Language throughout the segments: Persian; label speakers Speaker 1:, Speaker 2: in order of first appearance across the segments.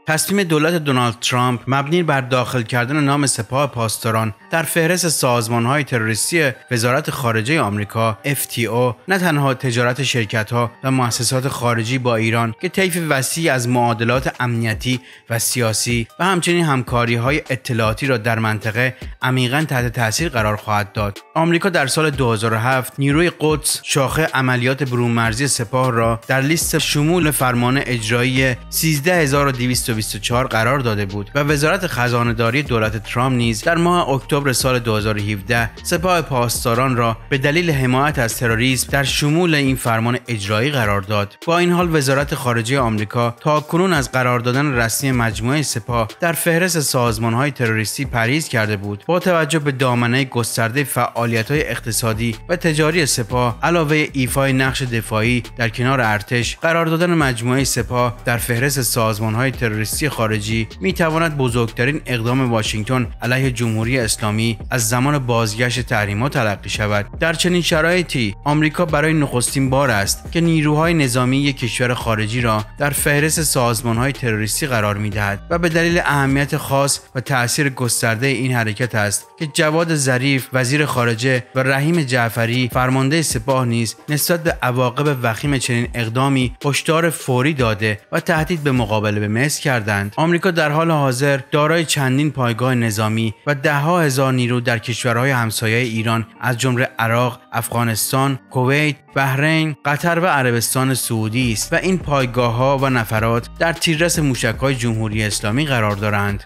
Speaker 1: تصمیم دولت دونالد ترامپ مبنی بر داخل کردن نام سپاه پاسداران در فهرست سازمان‌های تروریستی وزارت خارجه آمریکا FTO نه تنها تجارت شرکت‌ها و مؤسسات خارجی با ایران که طیف وسیعی از معادلات امنیتی و سیاسی و همچنین همکاری‌های اطلاعاتی را در منطقه عمیقاً تحت تاثیر قرار خواهد داد. آمریکا در سال 2007 نیروی قدس شاخه عملیات برون‌مرزی سپاه را در لیست شمول فرمان اجرایی 13224 قرار داده بود و وزارت خزانه‌داری دولت ترامپ نیز در ماه اکتبر سال 2017 سپاه پاسداران را به دلیل حمایت از تروریسم در شمول این فرمان اجرایی قرار داد. با این حال وزارت خارجه آمریکا تاکنون از قرار دادن رسمی مجموعه سپاه در فهرست سازمان‌های تروریستی پرهیز کرده بود. با توجه به دامنه گسترده فعالیت‌های اقتصادی و تجاری سپاه علاوه ایفای نقش دفاعی در کنار ارتش، قرار دادن مجموعه سپاه در فهرست سازمان‌های تروریستی خارجی می‌تواند بزرگترین اقدام واشنگتن علیه جمهوری اسلامی از زمان بازگشت تحریمات تلقی شود. در چنین شرایطی آمریکا برای نخستین بار است که نیروهای نظامی یک کشور خارجی را در فهرست سازمان‌های تروریستی قرار می‌دهد و به دلیل اهمیت خاص و تأثیر گسترده این حرکت است که جواد ظریف وزیر خارجه و رحیم جعفری فرمانده سپاه نیز نسبت به عواقب وخیم چنین اقدامی هشدار فوری داده و تهدید به مقابله به مصر کردند. آمریکا در حال حاضر دارای چندین پایگاه نظامی و ده‌ها هزار نیرو در کشورهای همسایه ایران از جمله عراق، افغانستان، کویت، بحرین، قطر و عربستان سعودی است و این پایگاه‌ها و نفرات در تیررس موشک‌های جمهوری اسلامی قرار دارند.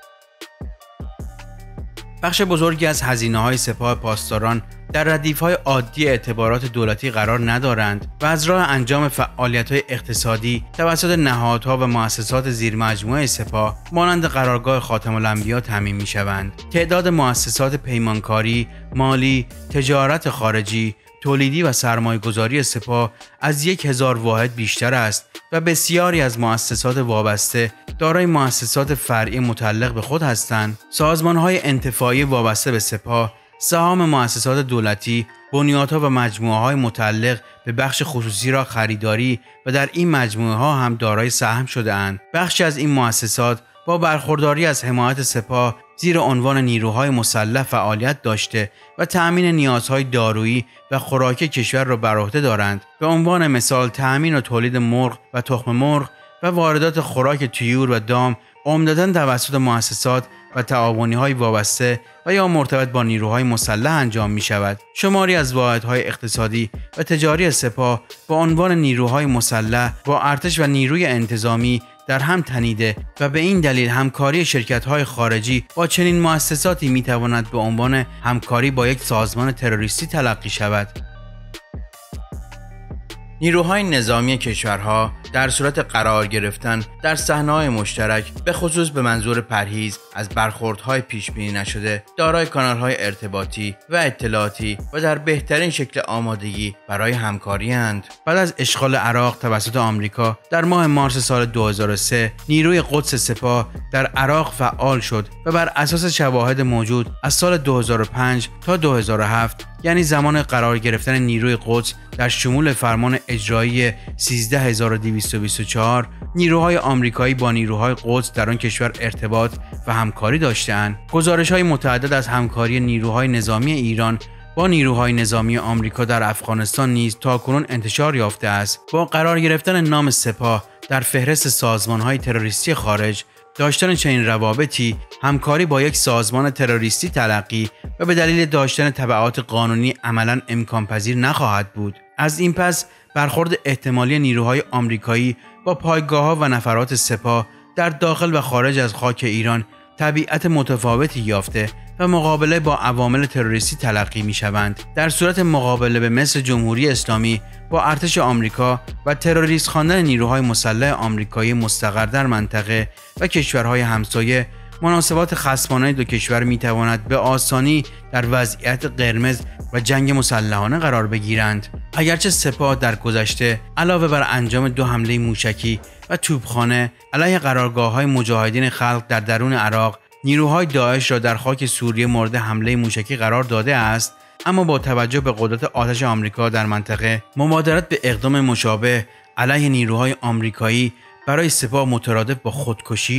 Speaker 1: بخش بزرگی از هزینه‌های سپاه پاسداران در ردیف‌های عادی اعتبارات دولتی قرار ندارند و از راه انجام فعالیت‌های اقتصادی توسط نهادها و مؤسسات زیر مجموعه سپاه مانند قرارگاه خاتم الانبیا تامین می‌شوند. تعداد مؤسسات پیمانکاری، مالی، تجارت خارجی، تولیدی و سرمایه‌گذاری سپاه از 1000 واحد بیشتر است و بسیاری از مؤسسات وابسته دارای مؤسسات فرعی متعلق به خود هستند. سازمان‌های انتفاعی وابسته به سپاه، سهام مؤسسات دولتی، بنیادها و مجموعه‌های متعلق به بخش خصوصی را خریداری و در این مجموعه‌ها هم دارای سهم شده‌اند. بخشی از این مؤسسات با برخورداری از حمایت سپاه زیر عنوان نیروهای مسلح فعالیت داشته و تأمین نیازهای دارویی و خوراکی کشور را بر عهده دارند. به عنوان مثال تأمین و تولید مرغ و تخم مرغ و واردات خوراک طیور و دام عمدتاً توسط مؤسسات و تعاونی‌های وابسته و یا مرتبط با نیروهای مسلح انجام می‌شود. شماری از واحدهای اقتصادی و تجاری سپاه با عنوان نیروهای مسلح با ارتش و نیروی انتظامی در هم تنیده و به این دلیل همکاری شرکت‌های خارجی با چنین مؤسساتی می‌تواند به عنوان همکاری با یک سازمان تروریستی تلقی شود. نیروهای نظامی کشورها در صورت قرار گرفتن در صحنه‌های مشترک به خصوص به منظور پرهیز از برخوردهای پیش‌بینی نشده دارای کانال‌های ارتباطی و اطلاعاتی و در بهترین شکل آمادگی برای همکاری اند. بعد از اشغال عراق توسط آمریکا در ماه مارس سال 2003 نیروی قدس سپاه در عراق فعال شد و بر اساس شواهد موجود از سال 2005 تا 2007 یعنی زمان قرار گرفتن نیروی قدس در شمول فرمان اجرایی 13224 نیروهای آمریکایی با نیروهای قدس در آن کشور ارتباط و همکاری داشته‌اند. گزارش‌های متعدد از همکاری نیروهای نظامی ایران با نیروهای نظامی آمریکا در افغانستان نیز تاکنون انتشار یافته است. با قرار گرفتن نام سپاه در فهرست سازمان‌های تروریستی خارج، داشتن چنین روابطی همکاری با یک سازمان تروریستی تلقی و به دلیل داشتن تبعات قانونی عملاً امکان پذیر نخواهد بود. از این پس برخورد احتمالی نیروهای آمریکایی با پایگاه‌ها و نفرات سپاه در داخل و خارج از خاک ایران طبیعت متفاوتی یافته و مقابله با عوامل تروریستی تلقی می‌شوند. در صورت مقابله به مصر جمهوری اسلامی با ارتش آمریکا و تروریست خواندن نیروهای مسلح آمریکایی مستقر در منطقه و کشورهای همسایه، مناسبات خصمانه دو کشور می‌تواند به آسانی در وضعیت قرمز و جنگ مسلحانه قرار بگیرند. اگرچه سپاه در گذشته علاوه بر انجام 2 حمله موشکی و توپخانه علیه قرارگاه‌های مجاهدین خلق در درون عراق، نیروهای داعش را در خاک سوریه مورد حمله موشکی قرار داده است، اما با توجه به قدرت آتش آمریکا در منطقه، مبادرت به اقدام مشابه علیه نیروهای آمریکایی برای سپاه مترادف با خودکشی است.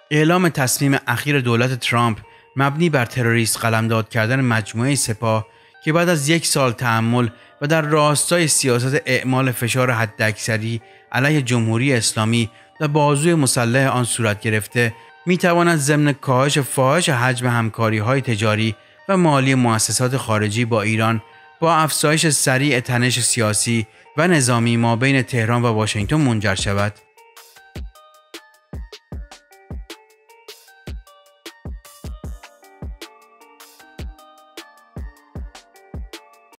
Speaker 1: اعلام تصمیم اخیر دولت ترامپ مبنی بر تروریست قلمداد کردن مجموعه سپاه که بعد از 1 سال تأمل و در راستای سیاست اعمال فشار حداکثری علیه جمهوری اسلامی و بازوی مسلح آن صورت گرفته، میتواند ضمن کاهش فاحش حجم همکاری‌های تجاری و مالی مؤسسات خارجی با ایران با افزایش سریع تنش سیاسی و نظامی مابین تهران و واشنگتن منجر شود.